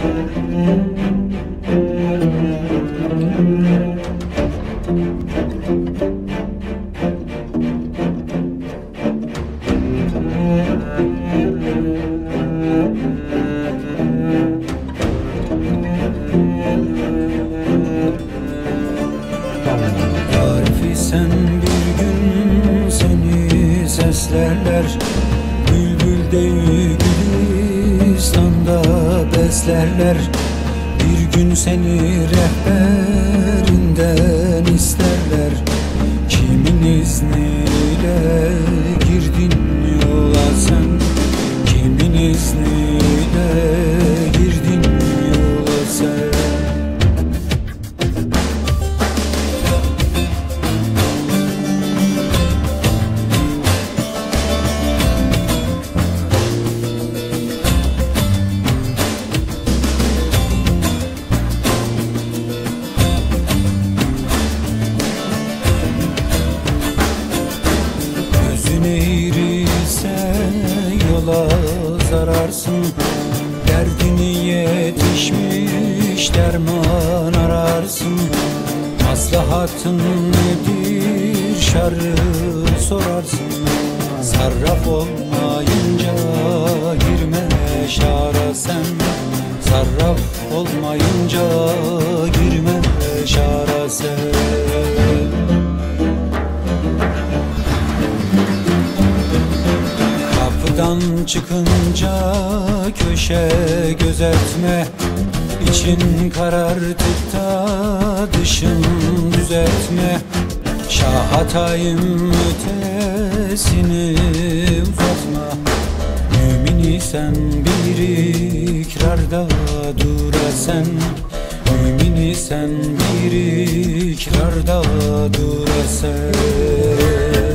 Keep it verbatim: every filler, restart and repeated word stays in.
Arifi sen bir gün seni seslerler, bülbül değil Gülistan'da beslerler. Bir gün seni rehberinden isterler. Kimin izniyle girdin yola sen? Kimin izniyle girdin yola sen? Yola zararsın, derdini yetişmiş derman ararsın. Maslahatın nedir şerri sorarsın. Sarraf olmayınca girme şara sen. Sarraf olmayınca girme şara sen. Kapıdan çıkınca köşe gözetme, İçin karartıp da dışın düzeltme. Şah Hatay'ım ötesini uzatma. Mümin isen bir ikrarda dur sen. Mümin isen bir ikrarda dur sen.